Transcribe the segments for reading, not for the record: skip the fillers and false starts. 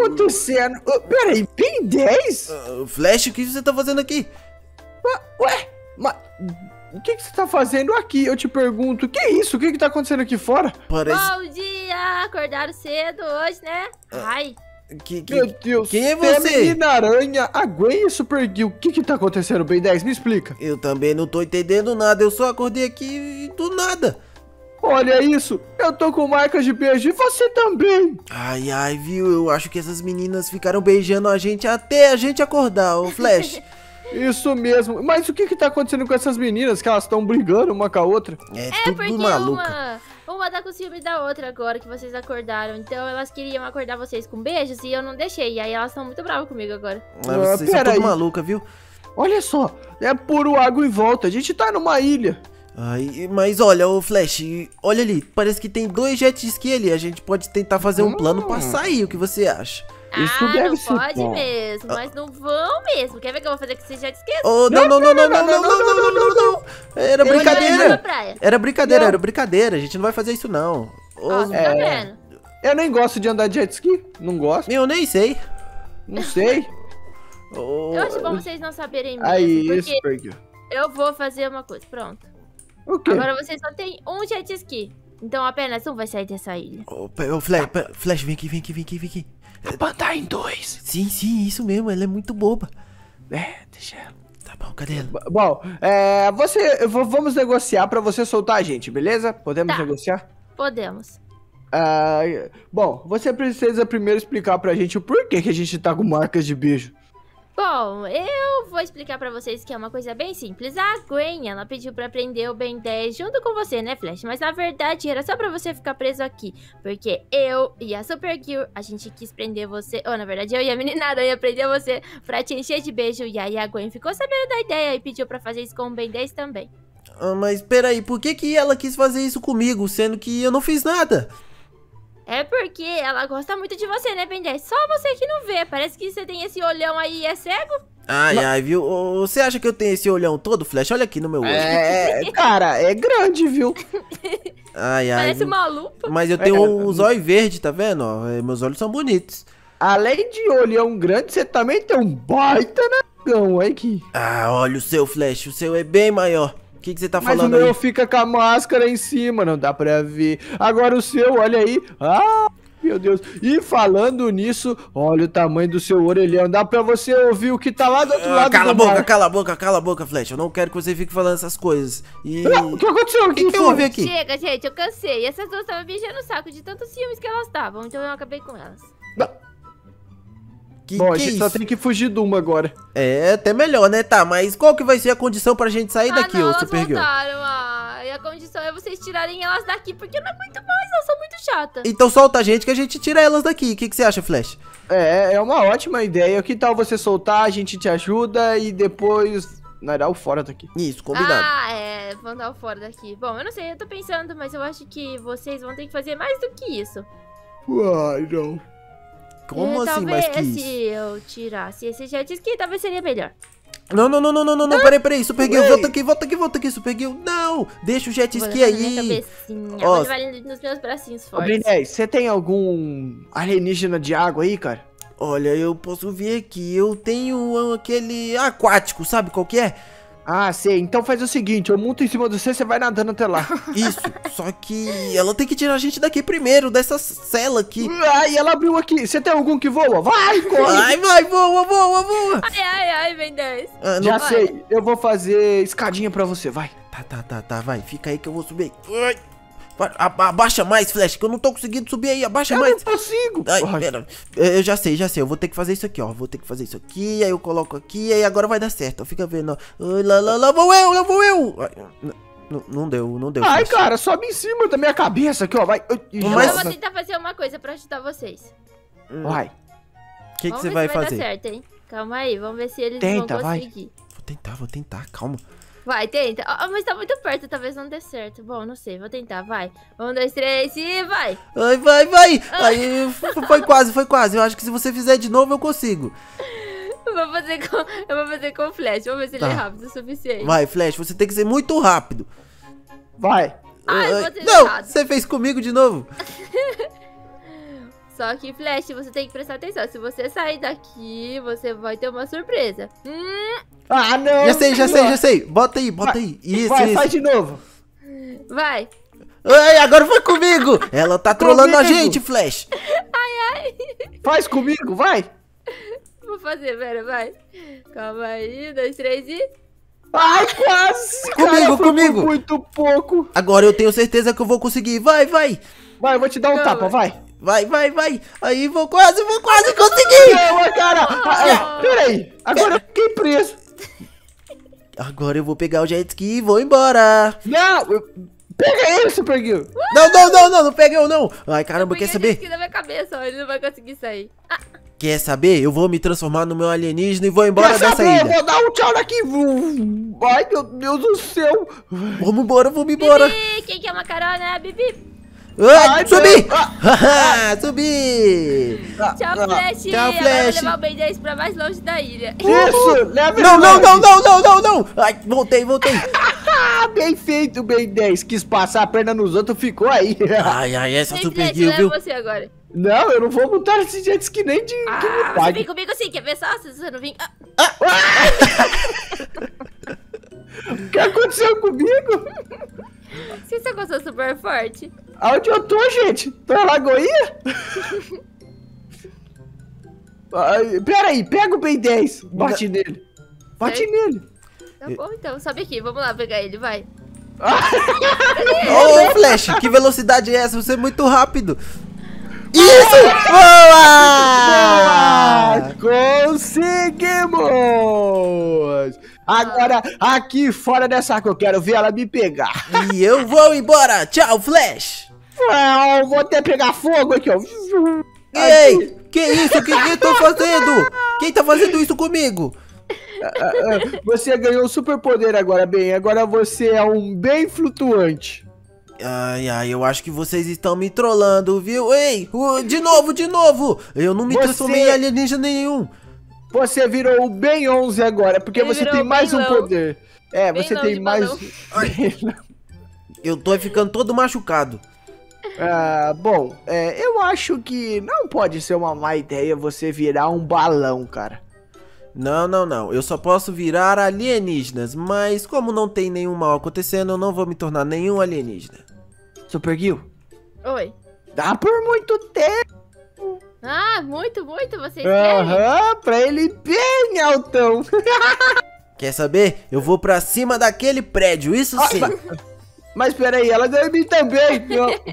acontecendo? Peraí, Ben 10? Flash, o que você tá fazendo aqui? Ué, mas o que você tá fazendo aqui? Eu te pergunto, que é isso? O que tá acontecendo aqui fora? Parece... Bom dia! Acordaram cedo hoje, né? Ai, Meu Deus, quem é você a você? Menina Aranha, a Gwen e o Super Gil. O que tá acontecendo, Ben 10? Me explica. Eu também não tô entendendo nada, eu só acordei aqui e do nada. Olha isso, eu tô com marcas de beijo e você também. Ai, viu? Eu acho que essas meninas ficaram beijando a gente até a gente acordar, ô Flash. Isso mesmo, mas o que tá acontecendo com essas meninas? Que elas estão brigando uma com a outra? É é tudo porque maluca. uma tá com ciúme da outra agora que vocês acordaram. Então elas queriam acordar vocês com beijos e eu não deixei. E aí elas estão muito bravas comigo agora. Mas vocês são pera tudo aí. maluca, viu? Olha só, é puro água em volta, a gente tá numa ilha. Ai, mas olha, ô Flash, olha ali, parece que tem 2 jet ski ali. A gente pode tentar fazer um plano pra sair, o que você acha? Isso deve não ser pode bom. mesmo, mas não vão mesmo. Quer ver o que eu vou fazer que vocês já esqueceram? Oh, não. Era brincadeira. Era brincadeira, Não. era brincadeira. A gente não vai fazer isso, não. Ó, você tá vendo? Eu nem gosto de andar de jet ski, não gosto, Eu nem sei. não sei. Oh, Eu acho bom vocês não saberem mesmo. Aí, porque isso, Super Gil. eu vou fazer uma coisa, pronto. O quê? Agora vocês só tem um jet ski. Então apenas um vai sair dessa ilha. Flash, vem aqui. Bandar em 2. Sim, isso mesmo, ela é muito boba. Deixa ela. Tá bom, cadê ela? Bom, vamos negociar pra você soltar a gente, beleza? Podemos Tá. negociar? Podemos. Bom, você precisa primeiro explicar pra gente o porquê que a gente tá com marcas de beijo. Bom, eu vou explicar pra vocês que é uma coisa bem simples. A Gwen, ela pediu pra prender o Ben 10 junto com você, né, Flash? Mas na verdade era só pra você ficar preso aqui. Porque eu e a Super Girl, a gente quis prender você... Ou, na verdade, eu e a Menina Aranha prender você pra te encher de beijo. E aí a Gwen ficou sabendo da ideia e pediu pra fazer isso com o Ben 10 também. Mas peraí, por que ela quis fazer isso comigo, sendo que eu não fiz nada? É porque ela gosta muito de você, né, Ben 10? Só você que não vê. Parece que você tem esse olhão aí e é cego. Ai, viu? Você acha que eu tenho esse olhão todo, Flash? Olha aqui no meu olho. Cara, é grande, viu? viu? Parece uma lupa. Mas eu tenho os olhos verdes, tá vendo? Ó, meus olhos são bonitos. Além de olhão grande, você também tem um baita negão, aí que... Olha o seu, Flash, o seu é bem maior. O que você tá Mas o falando meu aí? fica com a máscara em cima, não dá pra ver. Agora o seu, olha aí. Meu Deus. E falando nisso, olha o tamanho do seu orelhão. Dá pra você ouvir o que tá lá do outro lado Cala do a boca, mar. cala a boca, Flash. Eu não quero que você fique falando essas coisas. E... O que aconteceu aqui? O que eu ouvi aqui? Chega, gente, eu cansei. Essas duas estavam me enchendo o saco de tantos ciúmes que elas estavam. Então eu acabei com elas. Bom, a Que gente só isso? tem que fugir de uma agora. É, até melhor, né? Tá, mas qual que vai ser a condição pra gente sair daqui, não, ô elas Supergirl? voltaram. E a condição é vocês tirarem elas daqui, porque não é muito mais, elas são muito chatas. Então solta a gente que a gente tira elas daqui. O que você acha, Flash? É uma ótima ideia. Que tal você soltar, a gente te ajuda e depois... Nós dá o fora daqui. Isso, combinado. Vão dar o fora daqui. Bom, eu não sei, eu tô pensando, mas eu acho que vocês vão ter que fazer mais do que isso. Ai, não. Como assim, mais que Talvez isso? se eu tirasse esse jet ski, talvez seria melhor. Não, peraí, Supergirl, volta aqui, Supergirl. Não, deixa o jet Vou ski levar na minha aí. cabecinha, Ó, vou levar nos meus bracinhos Ô, fortes. Brinés, você tem algum alienígena de água aí, cara? Olha, eu posso ver aqui, eu tenho aquele aquático, sabe qual que é? Sei. Então faz o seguinte, eu monto em cima de você, você vai nadando até lá. Isso, só que ela tem que tirar a gente daqui primeiro, dessa cela aqui. Ai, ela abriu aqui. Você tem algum que voa? Vai, corre. Vai, voa. Ai, Ben 10. Já sei, eu vou fazer escadinha pra você, vai. Tá, vai, fica aí que eu vou subir. Ai, abaixa mais, Flash, que eu não tô conseguindo subir aí, abaixa Eu mais. não consigo. Ai, pera, eu já sei, eu vou ter que fazer isso aqui, ó. Vou ter que fazer isso aqui, aí eu coloco aqui, aí agora vai dar certo, ó. Fica vendo, ó. Ai, lá vou eu. Ai, não deu. Ai, Flash. cara, sobe em cima da minha cabeça aqui, ó, vai. Mas- Eu vou tentar fazer uma coisa pra ajudar vocês. Vai. O que Vamos você ver vai se fazer? dar certo, hein? Calma aí, vamos ver se eles Tenta, vão vai. conseguir. Vou tentar, calma. Vai, tenta. Mas tá muito perto, talvez não dê certo. Bom, não sei, vou tentar, vai. 1, 2, 3 e vai. Ai, vai. Aí, foi quase. Eu acho que se você fizer de novo, eu consigo. Eu vou fazer com o Flash, vamos ver se ele é rápido o suficiente. Vai, Flash, você tem que ser muito rápido. Vai. Ai, eu vou ter Não, errado. você fez comigo de novo. Só que, Flash, você tem que prestar atenção. Se você sair daqui, você vai ter uma surpresa. Ah, não. Já sei. Bota aí. Isso, Vai, isso. faz de novo. Vai. Ai, agora foi comigo. Ela tá trolando a Comigo. gente, Flash. Faz comigo, vai. Vou fazer, pera, vai. Calma aí, 2, 3 e... Ai, quase. Comigo, Cara, foi por comigo. muito pouco. Agora eu tenho certeza que eu vou conseguir. Vai. Vai, eu vou te dar um Calma. tapa, vai. Vai. Aí, vou quase conseguir. Calma, cara. Peraí. Agora eu fiquei preso. Agora eu vou pegar o jet ski e vou embora. Não, pega ele, Super Gil. Não pega eu não. Ai, caramba, quer saber? Aqui na minha cabeça, ó, ele não vai conseguir sair. Quer saber? Eu vou me transformar no meu alienígena e vou embora Quer dessa saber? Eu ilha. vou dar um tchau daqui. Ai, meu Deus do céu. Vamos embora. Bibi, quem quer uma carona? Bibi. Ai, Ai, subi! não. Haha, subi! Tchau, Flash. Tchau, Agora eu Flash. vou levar o Ben 10 pra mais longe da ilha. Isso, leva ele Não! longe. Ai, voltei. Ah, bem feito, Ben 10. Quis passar a perna nos outros, ficou aí. Ai, essa Vem, Super Flash, Gil, viu? leva você agora. Não, eu não vou montar esse jet ski nem de Você vontade. vem comigo sim, quer ver só? Se você não vir... O que aconteceu comigo? Se você gostou super forte. Aonde eu tô, gente? Tô na Lagoinha? Pera aí, pega o Ben 10. Bate nele. Bate nele. Tá bom, então, sobe aqui. Vamos lá pegar ele, vai. Ô, Flash, que velocidade é essa? Você é muito rápido. Isso! Boa! Conseguimos! Agora, aqui fora dessa água, eu quero ver ela me pegar. E eu vou embora. Tchau, Flash. Eu vou até pegar fogo aqui, ó. Ei, que isso? O que eu tô fazendo? Quem tá fazendo isso comigo? Você ganhou um superpoder agora, Ben. Agora você é um bem flutuante. Ai, eu acho que vocês estão me trollando, viu? Ei, de novo. Eu não me transformei em alienígena nenhum. Você virou o Ben 11 agora, porque Ele você virou tem mais um Benlão. poder. É, você Benlão tem de mais... balão. Eu tô ficando todo machucado. Bom, eu acho que não pode ser uma má ideia você virar um balão, cara. Não. Eu só posso virar alienígenas. Mas como não tem nenhum mal acontecendo, eu não vou me tornar nenhum alienígena. Super Gil, Oi. dá por muito tempo. Ah, muito, vocês querem? Aham, pra ele bem altão. Quer saber? Eu vou pra cima daquele prédio, isso sim. Mas peraí, ela deu em mim também.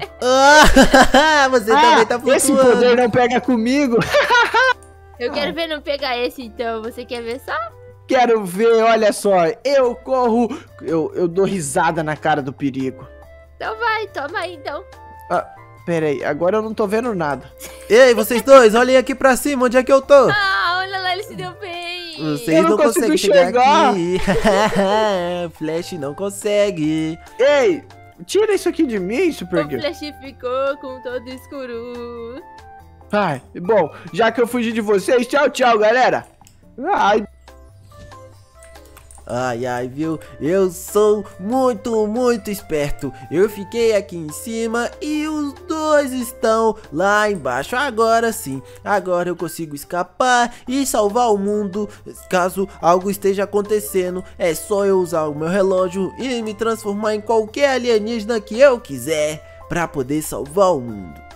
Você também tá flutuando. Esse poder não pega comigo. Eu quero ver não pegar esse, então. Você quer ver só? Quero ver, olha só. Eu corro, eu dou risada na cara do perigo. Então vai, toma aí, então. Peraí, agora eu não tô vendo nada. Ei, vocês dois, olhem aqui pra cima, onde é que eu tô? Ah, olha lá, ele se deu bem. Vocês Eu não não consigo conseguem chegar chegar. aqui. Flash não consegue. Ei, tira isso aqui de mim, Super O Gil. Flash ficou com todo escuro. Ai, bom, já que eu fugi de vocês, tchau, galera. Ai, Ai, viu? Eu sou muito esperto. Eu fiquei aqui em cima e os dois estão lá embaixo. Agora sim, agora eu consigo escapar e salvar o mundo. Caso algo esteja acontecendo, é só eu usar o meu relógio e me transformar em qualquer alienígena que eu quiser para poder salvar o mundo.